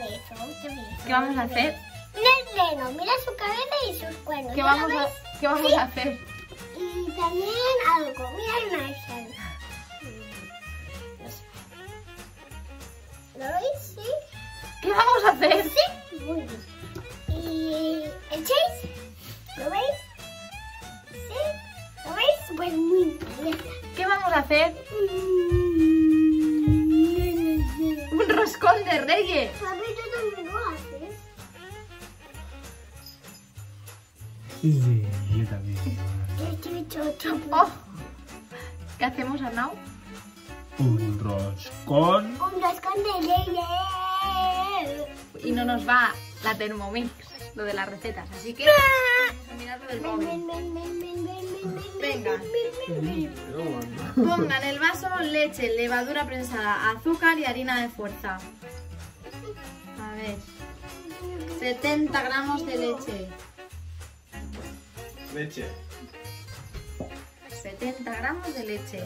eso. ¿Qué vamos a hacer? Mira el reno, mira su cabeza y sus cuernos. ¿Qué vamos ¿Sí? a hacer? Y también algo. Mira el Marshall. ¿Lo veis? ¿Sí? ¿Qué vamos a hacer? Sí. Muy bien. ¿Y el Chase? ¿Lo veis? ¿Sí? ¿Lo veis? Pues muy bien. ¿Qué vamos a hacer? Un roscón de Reyes. Papi, tú también lo haces. Sí, yo también. Yo he hecho otro. Oh. ¿Qué hacemos, Arnau? Un roscón. Un roscón de Reyes. Y no nos va la Thermomix, lo de las recetas, así que vamos a mirar lo del móvil. Venga. Pongan en el vaso leche, levadura prensada, azúcar y harina de fuerza. A ver. 70 gramos de leche. Leche. 70 gramos de leche.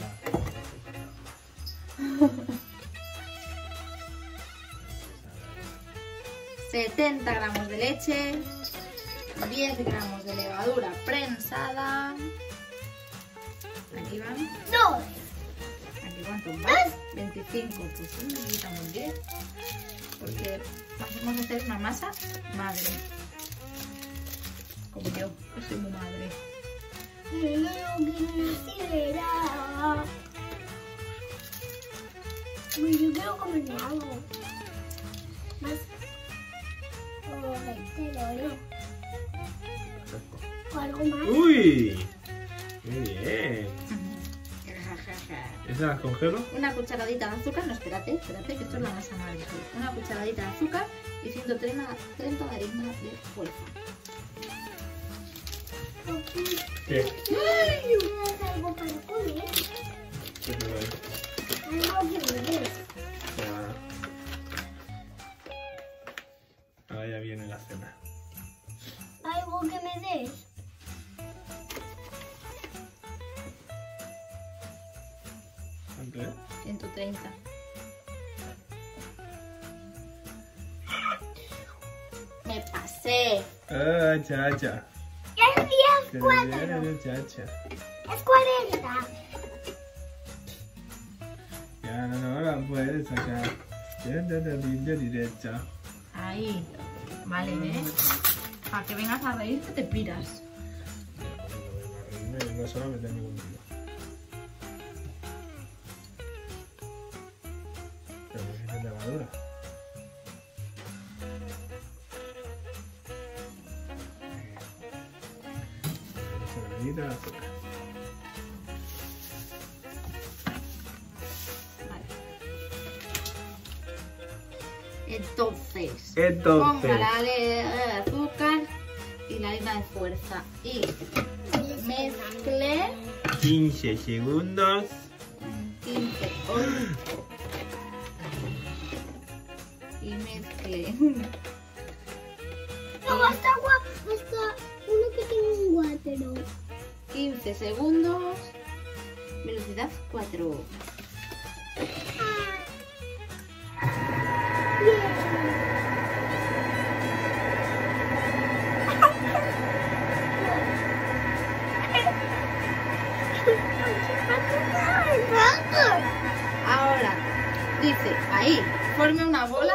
...70 gramos de leche... ...10 gramos de levadura prensada... ...aquí van... Dos. ¿Aquí cuántos más? 25, pues sí, necesitamos 10... ...porque vamos a hacer una masa madre... ...como yo, que soy muy madre... Uy, yo quiero comerme algo. Más. O algo más. ¡Uy! ¡Muy bien! ¿Esa las congelo? Una cucharadita de azúcar, no, espérate, que esto es la masa madre. Una cucharadita de azúcar y 130 de harina de fuerza. ¿Qué? Algo para comer. ¿Qué te doy? Algo que me des. Ahora ya viene la cena. Algo que me des. ¿Cuánto es? 130. Me pasé. ¡Ah, chacha! Es 10, 4. Chacha. Es 40. Ya no la puedes sacar. Derecha. Ahí. Vale, ¿ves? Para que vengas a reír que te piras. No es hora de meterme contigo. Pero me quitas levadura. Esa de azúcar. Entonces, Entonces. ponga la azúcar y la harina de fuerza y mezcle 15 segundos. 15 y mezcle No, basta agua. Basta uno que tiene un guatero. 15 segundos, velocidad 4. Ahora, dice, ahí, forme una bola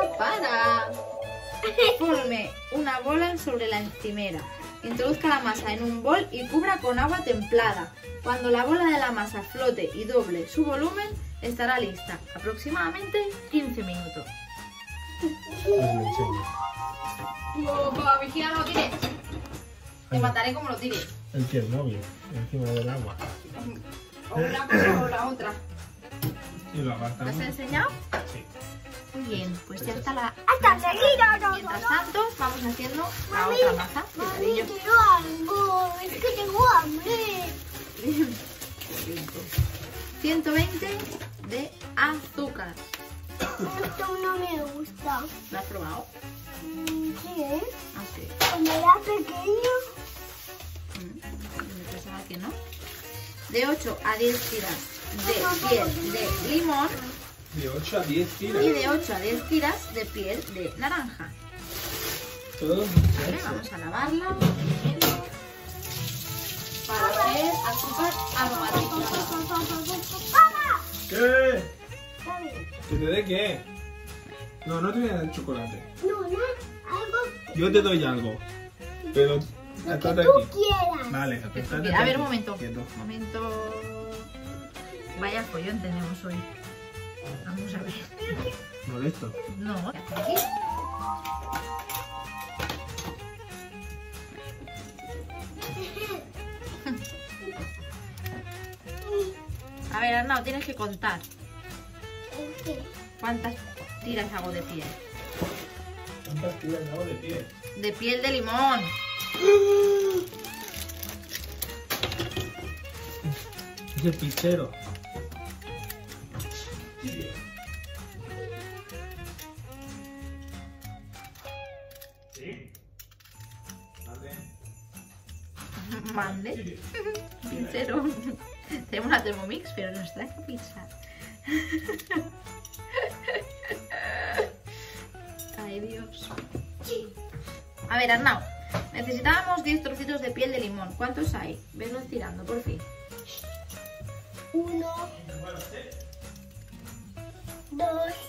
forme una bola sobre la encimera. Introduzca la masa en un bol y cubra con agua templada. Cuando la bola de la masa flote y doble su volumen, estará lista. Aproximadamente 15 minutos. Pues me enseño. Papá, vigila, no lo tires. Te mataré como lo tires. El que el móvil, encima del agua. O una cosa o la otra. Y lo ¿Lo apartamos. has enseñado? Sí. Muy bien, pues ya está la... Hasta enseguida. Mientras tanto, vamos haciendo la Mami, otra masa. Mami, Cariño. quiero algo. Es que tengo hambre. 120 de azúcar. Esto no me gusta. ¿Lo has probado? Sí, ¿eh? Así. Cuando era pequeño. Me pensaba que no. De 8 a 10 tiras de piel de limón. De 8 a 10 Y tiras. de 8 a 10 tiras de piel de naranja. Todos Vale, muchachos. vamos a lavarla para hacer azúcar aromatizada. ¿Qué? Está bien. ¿Que te dé qué? No, no te voy a dar chocolate. No, no, algo Yo te doy algo. Pero lo estate que tú aquí. quieras. Vale, A estate ver, aquí. un momento. Quieto. Un momento. Vaya follón tenemos hoy. Vamos a ver. Molesto. No, aquí. A ver, Arnau, tienes que contar ¿Qué? cuántas tiras hago de piel. ¿Cuántas tiras hago de pie? De piel de limón. Es el pichero. Sí. Mande. Pizzero. Tenemos una Thermomix, pero nos trae pizza. Ay, Dios. A ver, Arnau. Necesitábamos 10 trocitos de piel de limón. ¿Cuántos hay? Venlos tirando, por fin. 1, 2,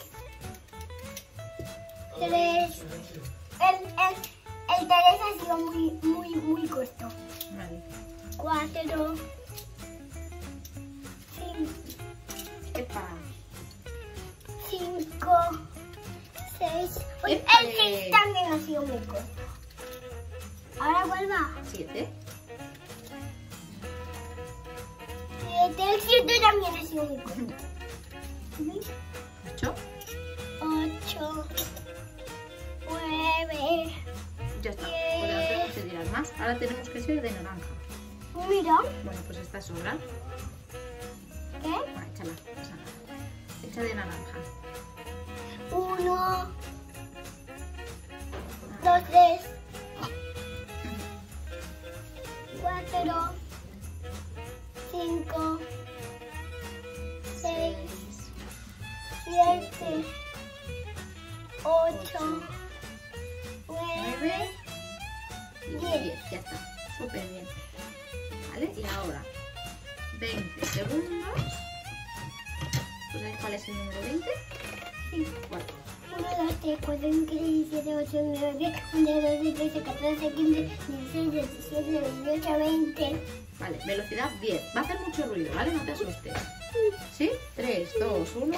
3. El 3 ha sido muy corto. Vale. 4, Epa. 5, 6. El ¡Épale! 6 también ha sido muy corto. Ahora ¿cuál va? 7. El 7 también ha sido muy corto. 8. 8, 9. Ya está. Pues no tenemos que tirar más. Ahora tenemos que ser de naranja. Mira, Bueno, pues esta sobra. ¿qué? Va, échala. No pasa nada. Echa de naranja. 1, 2, 3, 4, 5, 6, 7, 8, 9, 10. 10. Ya está. Súper bien. ¿Vale? Y ahora 20 segundos. ¿Tú sabes cuál es el número 20? Sí. 4. 1, 2, 3, 4, 5, 6, 7, 8, 9, 10, 11, 12, 13, 14, 15, 16, 17, 18, 20. Vale, velocidad 10. Va a hacer mucho ruido, ¿vale? No te asustes. ¿Sí? 3, 2, 1.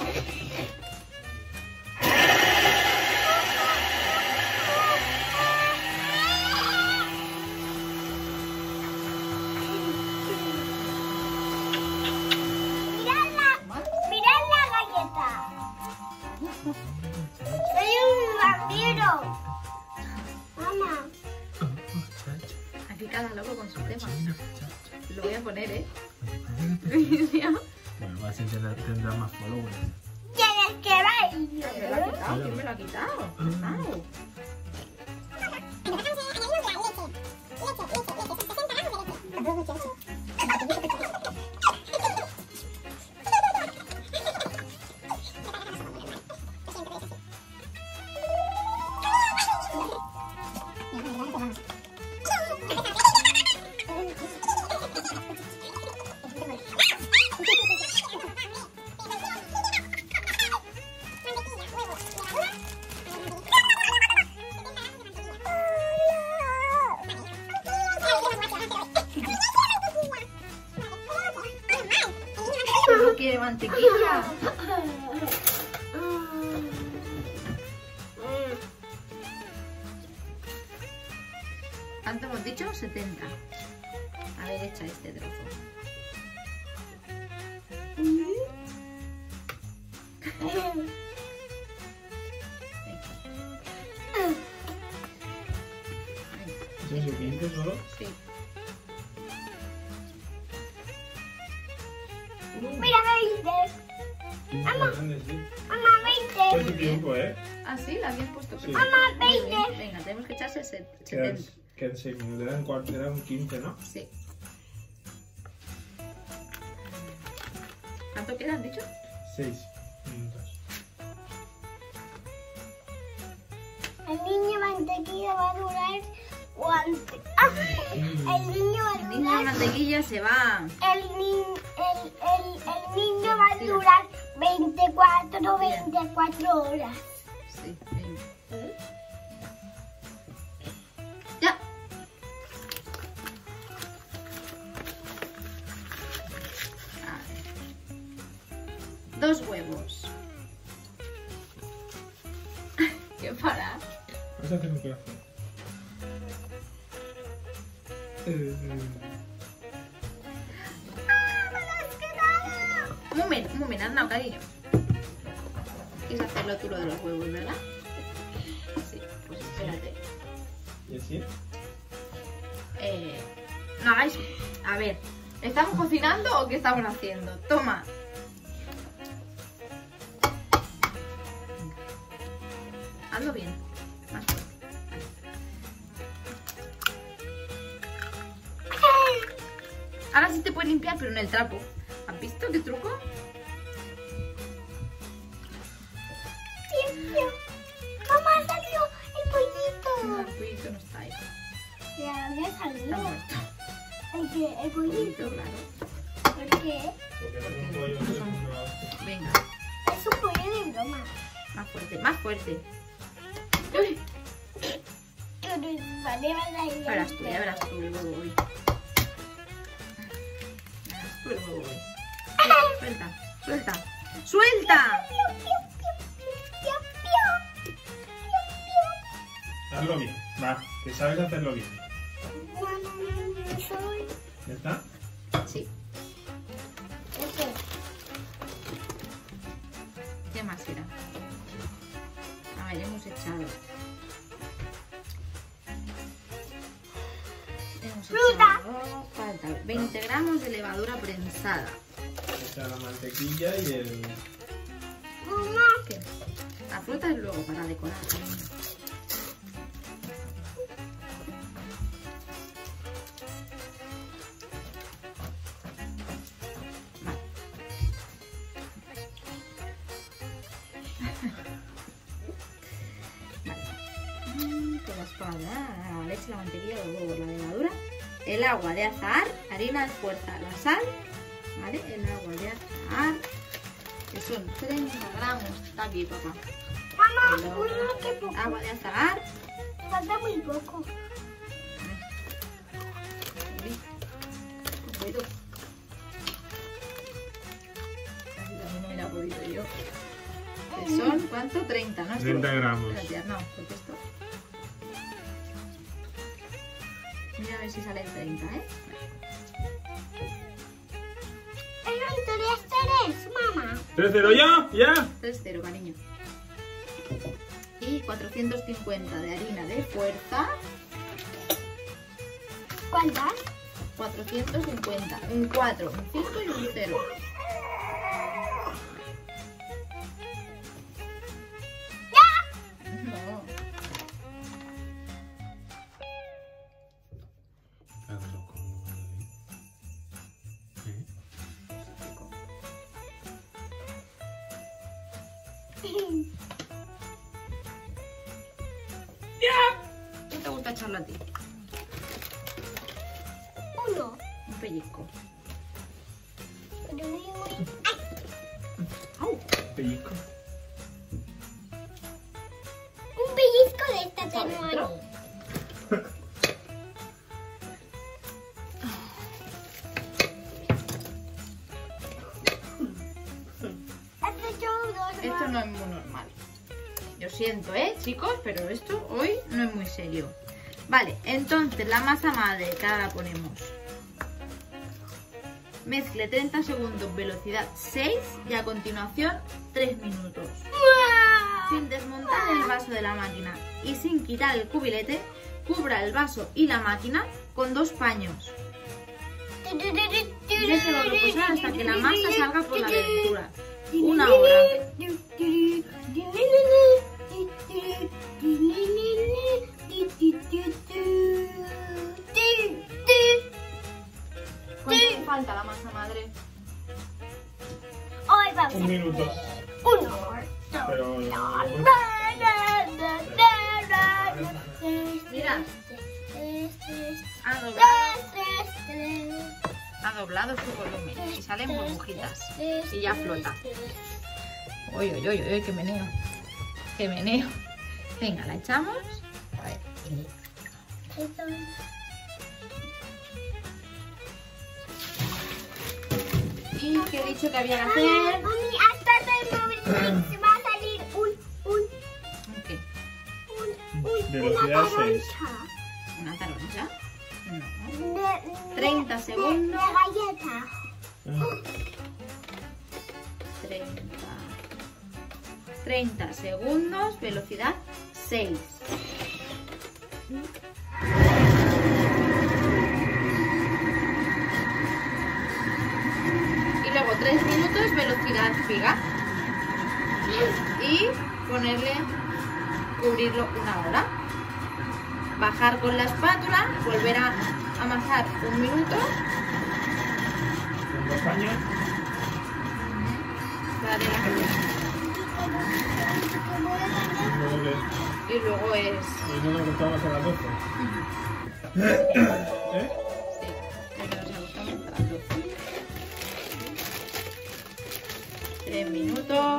¡Mirad la galleta! ¡Soy un vampiro! Mamá. Aquí cada loco con su tema. Muchacho. Lo voy a poner, ¿eh? Bueno, así tendrá más followers. ¿Tienes que ¿Quién me lo ha bailar? quitado? ¿Quién me lo ha quitado? Pesado. No quiere mantequilla. ¿Cuánto hemos dicho? 70. A ver, echa este trozo. ¿Eso es suficiente solo? Sí. Mira, 20. Mamá. Sí. Mamá, Fue 20. su tiempo, ¿eh? Ah, sí, la habías puesto. Sí. Perfecto. Mamá, Muy 20. bien. Venga, tenemos que echarse 70. Quedan 6 minutos, eran 15, ¿no? Sí. ¿Cuánto quedan, dicho? 6 minutos. El niño mantequilla va a durar ¿cuánto? El niño va a El niño de durar. mantequilla se va. El niño va a durar 24 horas. Sí, venga. Ya. A ver. 2 huevos. ¿Qué para? Vas a hacer un corazón. Un momento, anda, cariño. Quieres hacerlo tú lo de los huevos, ¿verdad? Sí, pues espérate. ¿Y así? No hagáis... A ver, ¿estamos cocinando o qué estamos haciendo? Toma. Hazlo bien. Más fuerte. Ahora sí te puedes limpiar, pero en el trapo. ¿Has visto qué truco? Mamá, salió el No, pollito. el pollito no está ahí. Ya había Está salido. muerto. El El pollito. pollito, claro. ¿Por qué? Porque no es un pollo, no es una... Venga, Es un pollo de broma. más fuerte, más fuerte. Pero vale, Ya verás tú el huevo hoy. Ya verás tú el huevo hoy. Suelta, suelta, suelta. Hazlo bien. Va, que sabes hacerlo bien. ¿Ya está? Sí. ¿Qué más era? A ver, hemos echado. Falta 20 gramos de levadura prensada. Echa la mantequilla y el... ¿Qué? La fruta es luego para decorar. Vale. Con la espada, la leche, la mantequilla, los huevos, la levadura, el agua de azahar, harina de fuerza, la sal, ¿vale? El agua de azahar, que son 30 gramos. Está aquí, papá. Mamá, Luego, uno que poco. agua de azahar. Falta muy poco. Cuidado. Casi también no hubiera podido yo. Que son, ¿cuánto? 30, ¿no? 30 gramos. Espérate, no, porque esto... Mira a ver si sale el 30, ¿eh? El 3, mamá. 3-0 ya, ya. 3-0, cariño. Y 450 de harina de fuerza. ¿Cuántas? 450. Un 4, un 5 y un 0. No. Hazlo como... ¿Qué te gusta echarlo a ti? Uno. Un pellizco. Pero no llevo... ¡Au! Pellizco. Un pellizco de esta ¿Está dentro? tamaño. Has hecho dos. Esto no es muy normal. Yo siento, chicos, pero esto hoy no es muy serio. Vale, entonces la masa madre, que ahora la ponemos. Mezcle 30 segundos, velocidad 6 y a continuación 3 minutos. Sin desmontar el vaso de la máquina y sin quitar el cubilete, cubra el vaso y la máquina con 2 paños. Déjelo reposar hasta que la masa salga por la abertura. 1 hora. ¿Cuánto falta la masa madre? Hoy vamos. 1 minuto. Uno. Pero... mira. Ha doblado su volumen y salen burbujitas y ya flota. Uy, uy, uy, uy, qué meneo. Qué meneo. Venga, la echamos. A ver. ¿Y qué he dicho que había que hacer? Mami, hasta el móvil va a salir ¿Qué? Velocidad 6. ¿Una taronja? No. de 30 segundos. De galleta. 30 segundos, velocidad 6. Y luego 3 minutos, velocidad figa. Y ponerle, cubrirlo 1 hora. Bajar con la espátula, volver a amasar 1 minuto. Con 2 paños. Darle la galleta. Y luego es... Eso lo cortamos a las 12. ¿Eh? Sí, pero nos ajustamos a las 12. 3 minutos.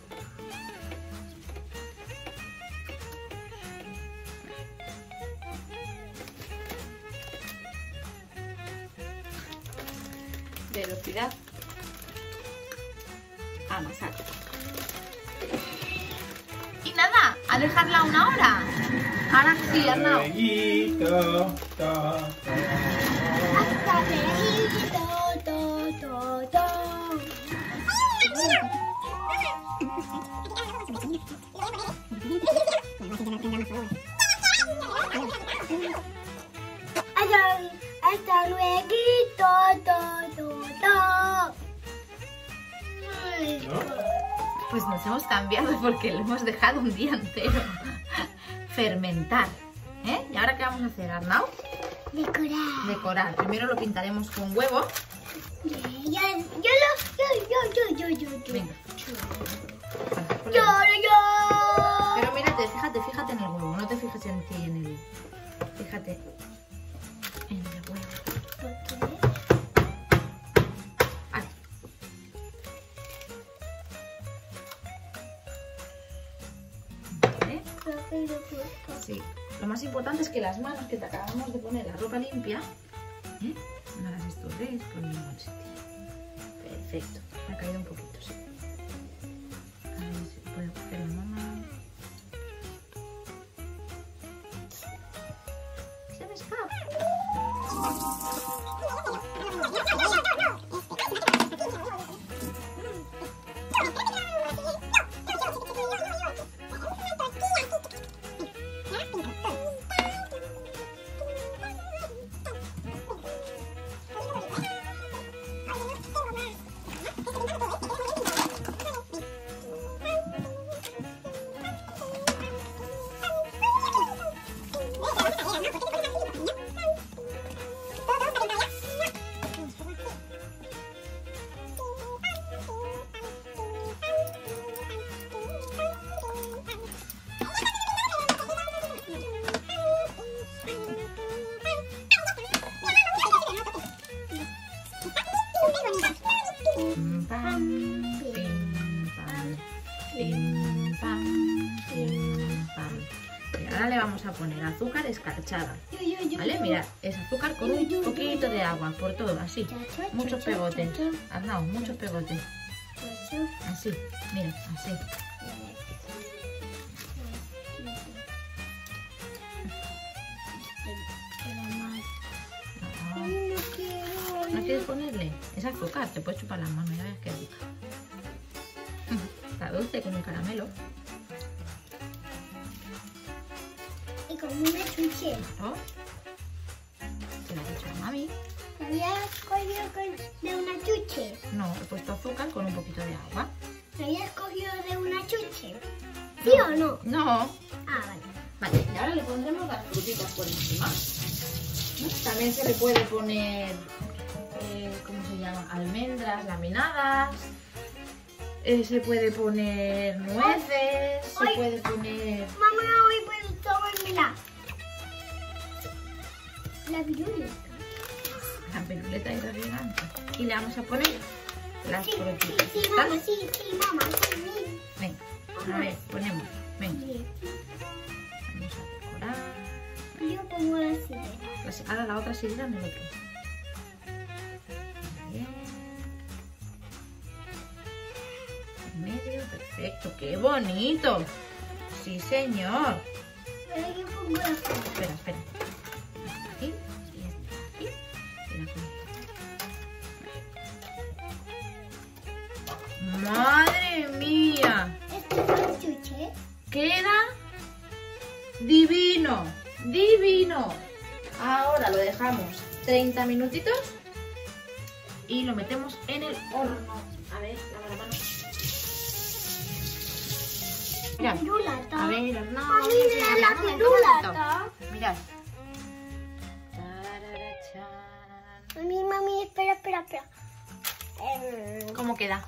Velocidad. Amasar. Y nada, a dejarla 1 hora. Ahora sí, Arnau. Lueguito, Hasta luego. Hasta luego. ¿No? Pues nos hemos cambiado porque lo hemos dejado un día entero fermentar. ¿Eh? ¿Y ahora qué vamos a hacer, Arnau? Decorar. Decorar. Primero lo pintaremos con huevo. Venga. Pero mírate, fíjate en el huevo. No te fijes en ti, en el... Fíjate en el huevo. Ahí. ¿Vale? Sí. Lo más importante es que las manos que te acabamos de poner la ropa limpia, ¿eh? No las estorres por ningún sitio. Perfecto. Me ha caído un poquito, sí. A ver si puedo coger la mamá. Se me escapa. Pim, pam, pim, pam, pim, pam, pim, pam. Y ahora le vamos a poner azúcar escarchada. ¿Vale? Mirad, es azúcar con un poquito de agua por todo, así. Muchos pegotes. Arnau, muchos pegotes. Así, mira, así. ¿No quieres ponerle? Es azúcar, te puedes chupar las manos, ya ves qué rica. Está dulce con un caramelo. Y con una chuche. Oh. ¿Se lo has hecho a mami? ¿Habías cogido de una chuche? No, he puesto azúcar con un poquito de agua. ¿Lo habías cogido de una chuche? ¿Sí o no? No. Ah, vale. Vale, y ahora le pondremos las frutitas por encima. También se le puede poner, ¿cómo se llama? Almendras laminadas. Se puede poner nueces. Se Ay. puede poner... Mamá, hoy puedo tomármela. La piruleta. La piruleta es gigante. Y le vamos a poner las frutitas. Sí, mamá, sí, mamá. Sí. Venga, a ver, ponemos. Venga, vamos a decorar. Yo pongo la sidera. Ahora la otra sidera en el otro. Bien. En medio, perfecto. ¡Qué bonito! Sí, señor. Pero yo pongo la sidera. Espera. Aquí y aquí. Y la punta. ¡Madre mía! Este es el chuche. Queda divino, divino. Ahora lo dejamos 30 minutitos y lo metemos en el horno. A ver, lava la mano. La Mirad, piruleta. a ver, horno. Mami, mira la piruleta. Mirad. Tararachán. Mami, espera. ¿Cómo queda?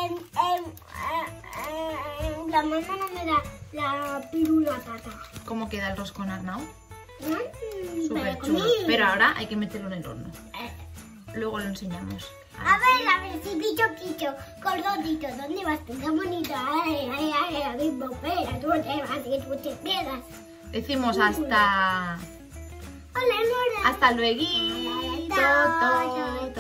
La mamá no me da la piruleta. ¿Cómo queda el roscón Arnau? Súper Súper chulo. Pero ahora hay que meterlo en el horno. Luego lo enseñamos. A ver, si picho, gordito, ¿dónde vas tú? Qué bonito. Ay, mismo, espera, tú te vas y tú te quedas. Decimos hasta... Hola, Nora. Hasta luego.